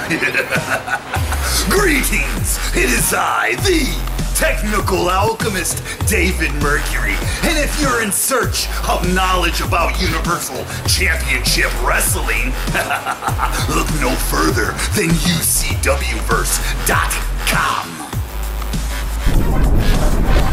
Greetings! It is I, the technical alchemist, David Mercury. And if you're in search of knowledge about Universal Championship Wrestling, look no further than ucwverse.com.